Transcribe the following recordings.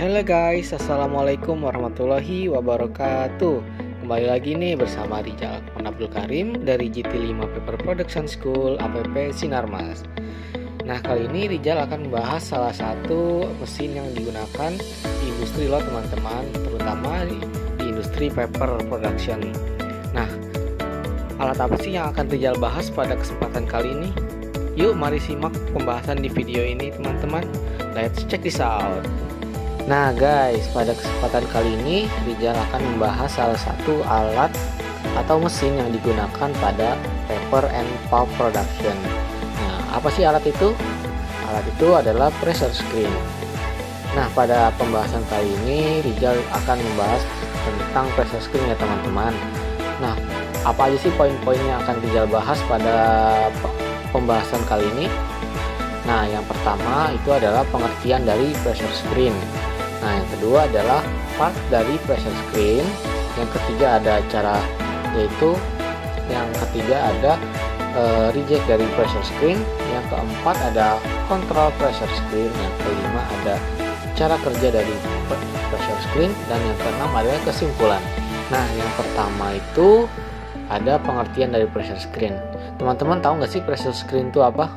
Halo guys, assalamualaikum warahmatullahi wabarakatuh. Kembali lagi nih bersama Rizal Abdul Karim dari GT5 Paper Production School APP Sinarmas. Nah, kali ini Rizal akan membahas salah satu mesin yang digunakan di industri loh teman-teman, terutama di industri paper production. Nah, alat apa sih yang akan Rizal bahas pada kesempatan kali ini? Yuk mari simak pembahasan di video ini teman-teman. Let's check this out. Nah guys, pada kesempatan kali ini Rizal akan membahas salah satu alat atau mesin yang digunakan pada paper and pulp production. Nah, apa sih alat itu? Alat itu adalah pressure screen. Nah, pada pembahasan kali ini Rizal akan membahas tentang pressure screen ya teman-teman. Nah, apa aja sih poin-poin yang akan Rizal bahas pada pembahasan kali ini? Nah, yang pertama itu adalah pengertian dari pressure screen. Nah, yang kedua adalah part dari pressure screen. Yang ketiga ada cara, yaitu yang ketiga ada reject dari pressure screen. Yang keempat ada control pressure screen. Yang kelima ada cara kerja dari pressure screen. Dan yang keenam adalah kesimpulan. Nah, yang pertama itu ada pengertian dari pressure screen. Teman-teman tahu nggak sih pressure screen itu apa?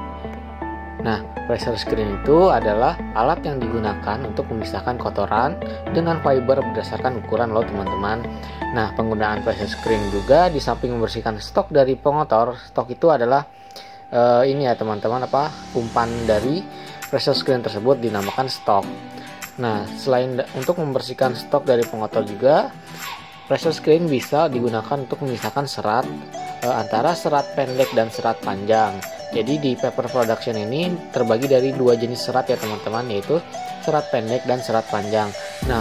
Nah, pressure screen itu adalah alat yang digunakan untuk memisahkan kotoran dengan fiber berdasarkan ukuran loh teman-teman. Nah, penggunaan pressure screen juga di samping membersihkan stok dari pengotor, stok itu adalah ini ya teman-teman, umpan dari pressure screen tersebut dinamakan stok. Nah, selain untuk membersihkan stok dari pengotor juga, pressure screen bisa digunakan untuk memisahkan serat antara serat pendek dan serat panjang. Jadi di paper production ini terbagi dari dua jenis serat ya teman-teman, yaitu serat pendek dan serat panjang. Nah,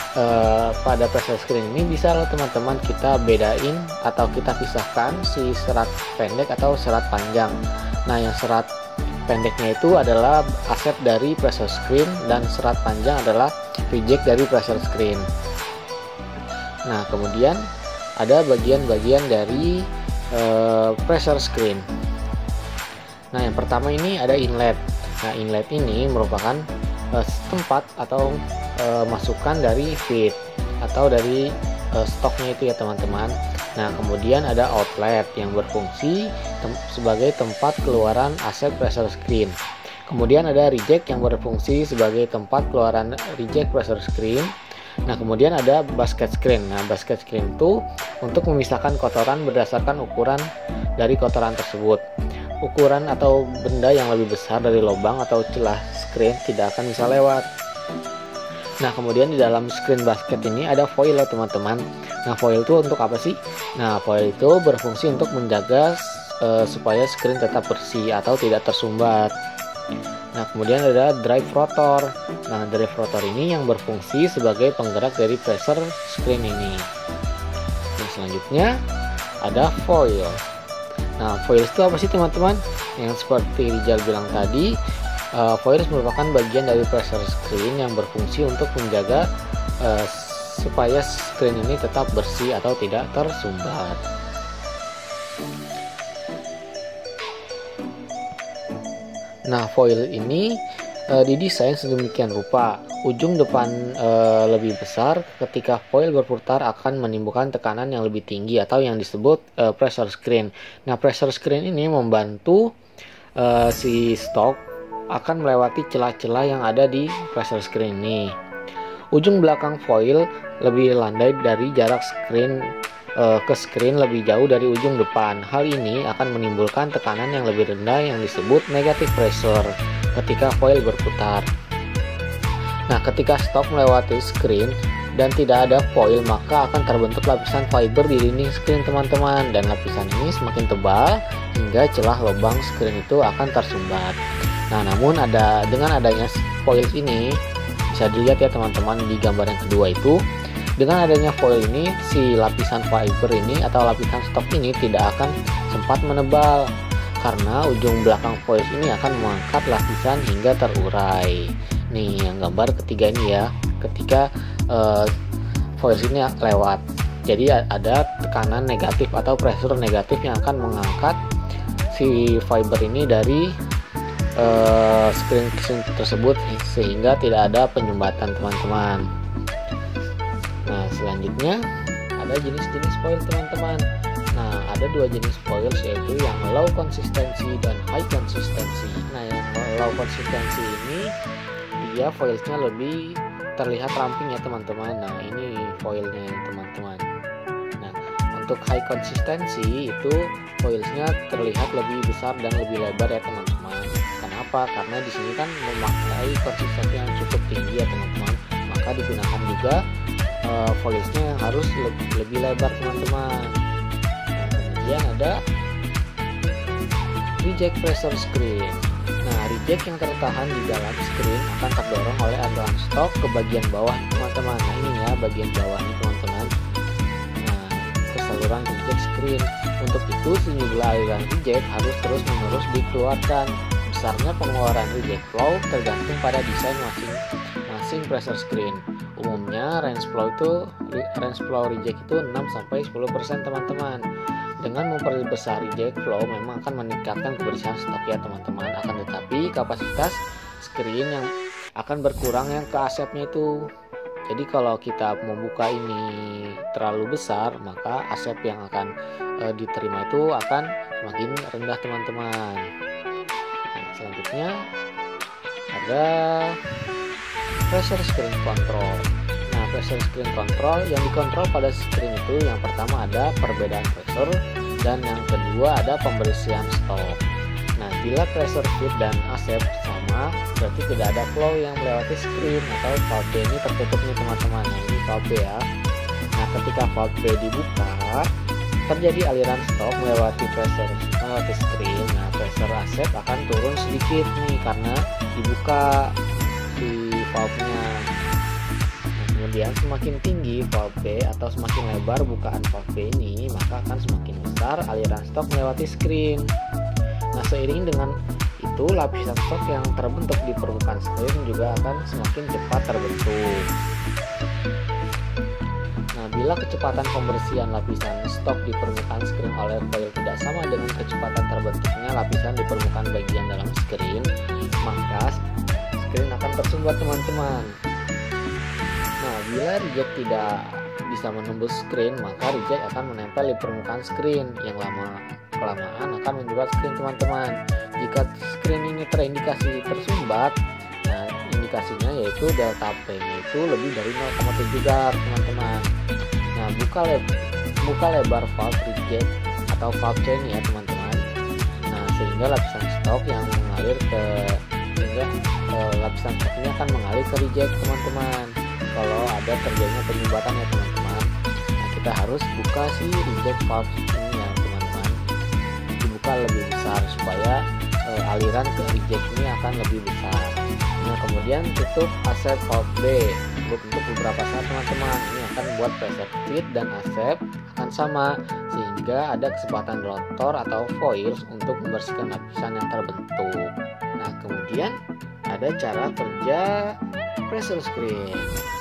pada pressure screen ini bisa loh teman-teman kita bedain atau kita pisahkan si serat pendek atau serat panjang. Nah, yang serat pendeknya itu adalah aset dari pressure screen dan serat panjang adalah reject dari pressure screen. Nah, kemudian ada bagian-bagian dari pressure screen. Nah, yang pertama ini ada inlet. Nah, inlet ini merupakan tempat atau masukan dari feed atau dari stoknya itu ya teman-teman. Nah, kemudian ada outlet yang berfungsi sebagai tempat keluaran aset pressure screen. Kemudian ada reject yang berfungsi sebagai tempat keluaran reject pressure screen. Nah, kemudian ada basket screen. Nah, basket screen itu untuk memisahkan kotoran berdasarkan ukuran dari kotoran tersebut. Ukuran atau benda yang lebih besar dari lubang atau celah screen tidak akan bisa lewat. Nah, kemudian di dalam screen basket ini ada foil ya teman-teman. Nah, foil itu untuk apa sih? Nah, foil itu berfungsi untuk menjaga supaya screen tetap bersih atau tidak tersumbat. Nah, kemudian ada drive rotor. Nah, drive rotor ini yang berfungsi sebagai penggerak dari pressure screen ini. Nah, selanjutnya ada foil. Nah, foil itu apa sih teman-teman? Yang seperti Rizal bilang tadi, foil merupakan bagian dari pressure screen yang berfungsi untuk menjaga supaya screen ini tetap bersih atau tidak tersumbat. Nah, foil ini didesain sedemikian rupa. Ujung depan lebih besar ketika foil berputar akan menimbulkan tekanan yang lebih tinggi atau yang disebut pressure screen. Nah, pressure screen ini membantu si stok akan melewati celah-celah yang ada di pressure screen ini. Ujung belakang foil lebih landai dari jarak screen ke screen lebih jauh dari ujung depan. Hal ini akan menimbulkan tekanan yang lebih rendah yang disebut negative pressure ketika foil berputar. Nah, ketika stok melewati screen dan tidak ada foil, maka akan terbentuk lapisan fiber di dinding screen teman-teman, dan lapisan ini semakin tebal hingga celah lubang screen itu akan tersumbat. Nah, namun dengan adanya foil ini bisa dilihat ya teman-teman di gambar yang kedua itu, dengan adanya foil ini si lapisan fiber ini atau lapisan stok ini tidak akan sempat menebal karena ujung belakang foil ini akan mengangkat lapisan hingga terurai. Nih yang gambar ketiga ini ya, ketika foil ini lewat, jadi ada tekanan negatif atau pressure negatif yang akan mengangkat si fiber ini dari screen tersebut sehingga tidak ada penyumbatan teman-teman. Nah, selanjutnya ada jenis-jenis foil teman-teman. Nah, ada dua jenis foil yaitu yang low konsistensi dan high konsistensi. Nah, yang low konsistensi ini dia foilnya lebih terlihat ramping ya teman-teman. Nah, ini foilnya teman-teman. Nah, untuk high konsistensi itu foilnya terlihat lebih besar dan lebih lebar ya teman-teman. Kenapa? Karena di sini kan memakai konsistensi yang cukup tinggi ya teman-teman. Maka digunakan juga foilnya yang harus lebih lebar teman-teman. Nah, kemudian ada reject pressure screen. Nah, reject yang tertahan di dalam screen akan terdorong oleh aliran stok ke bagian bawah teman-teman. Nah, ini ya bagian bawah ini teman-teman. Nah, ke saluran reject screen. Untuk itu sejumlah aliran reject harus terus-menerus dikeluarkan. Besarnya pengeluaran reject flow tergantung pada desain masing-masing pressure screen. Umumnya range flow reject itu 6-10% teman-teman. Dengan memperbesar reject flow memang akan meningkatkan kebersihan stok ya teman-teman. Akan tetapi kapasitas screen yang akan berkurang yang ke asepnya itu. Jadi kalau kita membuka ini terlalu besar, maka asep yang akan diterima itu akan semakin rendah teman-teman. Nah, selanjutnya ada pressure screen control. Nah, pressure screen control yang dikontrol pada screen itu yang pertama ada perbedaan pressure dan yang kedua ada pembersihan stok. Nah, bila pressure feed dan asep sama, berarti tidak ada flow yang melewati screen atau valve ini tertutup nih teman-teman. Nah, ini valve ya. Nah, ketika valve dibuka, terjadi aliran stok melewati screen. Nah, pressure asep akan turun sedikit nih karena dibuka di valve-nya. Nah, kemudian semakin tinggi valve atau semakin lebar bukaan valve ini, maka akan semakin besar aliran stok melewati screen. Nah, seiring dengan itu lapisan stok yang terbentuk di permukaan screen juga akan semakin cepat terbentuk. Nah, bila kecepatan pembersihan lapisan stok di permukaan screen oleh foil tidak sama dengan kecepatan terbentuknya lapisan di permukaan bagian dalam screen, maka screen akan tersumbat teman-teman. Nah, bila reject tidak bisa menembus screen, maka reject akan menempel di permukaan screen yang kelamaan akan membuat screen teman-teman. Jika screen ini terindikasi tersumbat, nah indikasinya yaitu delta P yaitu lebih dari 0,7 gar teman-teman. Nah, buka lebar valve reject atau valve chain ya teman-teman. Nah, sehingga lapisan stok yang mengalir lapisan stok ini akan mengalir ke reject teman-teman. Kalau ada terjadinya penyumbatan ya teman-teman, nah kita harus buka si reject valve ini ya teman-teman, dibuka lebih besar supaya aliran ke reject ini akan lebih besar. Nah, kemudian tutup asep valve B untuk beberapa saat teman-teman. Ini akan membuat pressure feed dan asep akan sama sehingga ada kesempatan rotor atau foil untuk membersihkan lapisan yang terbentuk. Nah, kemudian ada cara kerja pressure screen.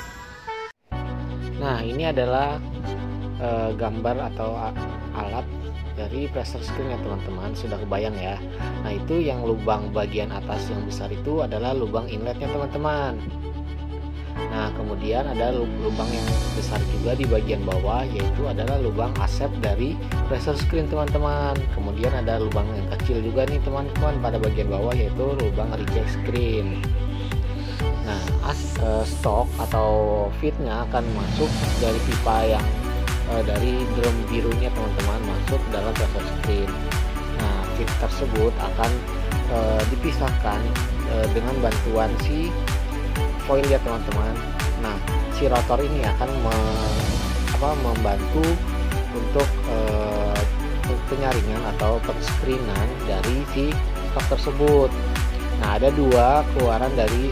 Nah, ini adalah gambar atau alat dari pressure screen ya teman-teman, sudah kebayang ya. Nah, itu yang lubang bagian atas yang besar itu adalah lubang inletnya teman-teman. Nah, kemudian ada lubang yang besar juga di bagian bawah, yaitu adalah lubang asep dari pressure screen teman-teman. Kemudian ada lubang yang kecil juga nih teman-teman pada bagian bawah, yaitu lubang reject screen. Nah, stok atau feednya akan masuk dari pipa yang dari drum birunya teman-teman, masuk ke dalam pressure screen. Nah, feed tersebut akan dipisahkan dengan bantuan si foil ya teman-teman. Nah, si rotor ini akan membantu untuk penyaringan atau perscreenan dari si stok tersebut. Nah, ada dua keluaran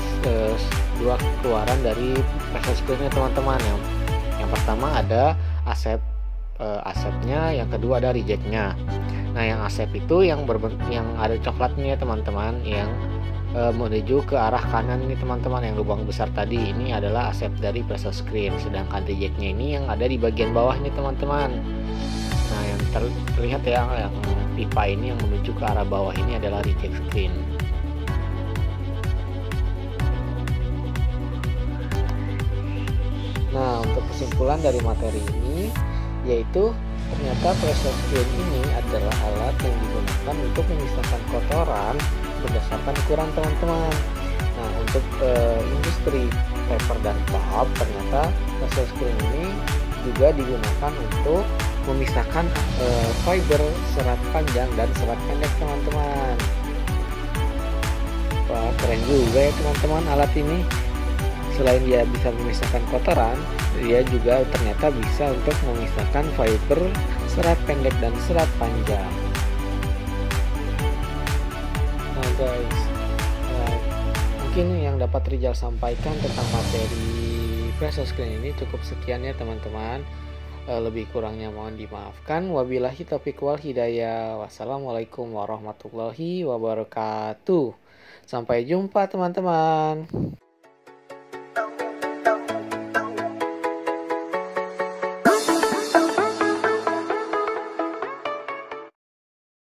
dari pressure screen-nya teman-teman. Yang pertama ada asepnya, yang kedua ada reject-nya. Nah, yang asep itu yang ada coklatnya teman-teman, yang menuju ke arah kanan nih teman-teman, yang lubang besar tadi ini adalah asep dari pressure screen, sedangkan reject-nya ini yang ada di bagian bawah nih teman-teman. Nah, yang terlihat ya, yang pipa ini yang menuju ke arah bawah ini adalah reject screen. kesimpulan dari materi ini yaitu ternyata pressure screen ini adalah alat yang digunakan untuk memisahkan kotoran berdasarkan ukuran teman-teman. Nah, untuk industri paper dan pulp, ternyata pressure screen ini juga digunakan untuk memisahkan fiber serat panjang dan serat pendek, teman-teman. Wah, keren juga ya teman-teman alat ini. Selain dia bisa memisahkan kotoran, dia juga ternyata bisa untuk memisahkan fiber serat pendek dan serat panjang. Nah guys, mungkin yang dapat Rijal sampaikan tentang materi pressure screen ini cukup sekian ya teman-teman. Lebih kurangnya mohon dimaafkan. Wabillahi taufiq wal hidayah. Wassalamualaikum warahmatullahi wabarakatuh. Sampai jumpa teman-teman.